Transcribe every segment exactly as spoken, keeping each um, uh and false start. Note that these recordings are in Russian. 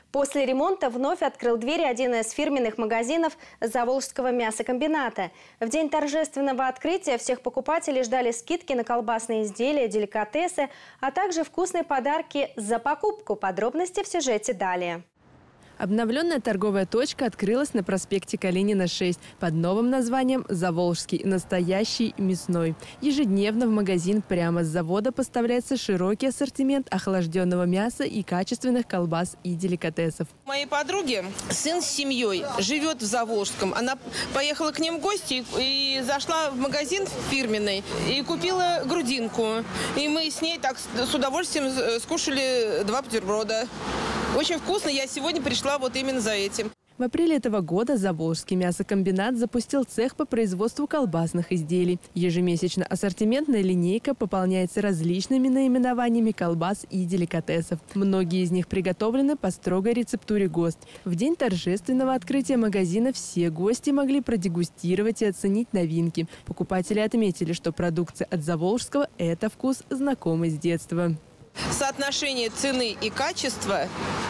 После ремонта вновь открыл двери один из фирменных магазинов Заволжского мясокомбината. В день торжественного открытия всех покупателей ждали скидки на колбасные изделия, деликатесы, а также вкусные подарки за покупку. Подробности в сюжете далее. Обновленная торговая точка открылась на проспекте Калинина, шесть под новым названием «Заволжский настоящий мясной». Ежедневно в магазин прямо с завода поставляется широкий ассортимент охлажденного мяса и качественных колбас и деликатесов. Моей подруги сын с семьей живет в Заволжском. Она поехала к ним в гости и зашла в магазин фирменный и купила грудинку. И мы с ней так с удовольствием скушали два бутерброда. Очень вкусно. Я сегодня пришла вот именно за этим. В апреле этого года Заволжский мясокомбинат запустил цех по производству колбасных изделий. Ежемесячно ассортиментная линейка пополняется различными наименованиями колбас и деликатесов. Многие из них приготовлены по строгой рецептуре ГОСТ. В день торжественного открытия магазина все гости могли продегустировать и оценить новинки. Покупатели отметили, что продукция от Заволжского – это вкус, знакомый с детства. Соотношение цены и качества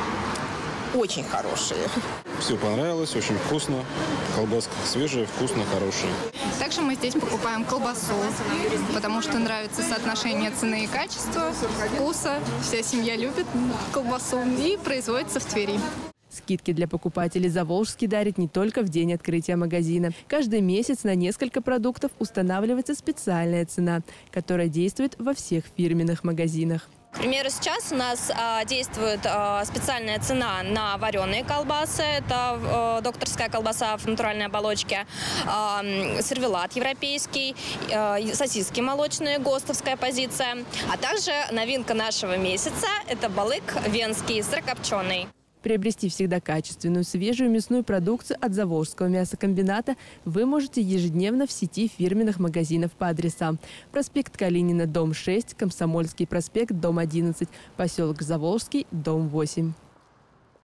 очень хорошие. Все понравилось, очень вкусно. Колбаска свежая, вкусно, хорошая. Также мы здесь покупаем колбасу, потому что нравится соотношение цены и качества, вкуса. Вся семья любит колбасу и производится в Твери. Скидки для покупателей Заволжский дарит не только в день открытия магазина. Каждый месяц на несколько продуктов устанавливается специальная цена, которая действует во всех фирменных магазинах. К примеру, сейчас у нас а, действует а, специальная цена на вареные колбасы. Это а, докторская колбаса в натуральной оболочке, а, сервелат европейский, а, сосиски молочные, ГОСТовская позиция. А также новинка нашего месяца – это балык венский, сырокопченый. Приобрести всегда качественную, свежую мясную продукцию от Заволжского мясокомбината вы можете ежедневно в сети фирменных магазинов по адресам: проспект Калинина, дом шесть, Комсомольский проспект, дом одиннадцать, поселок Заволжский, дом восемь.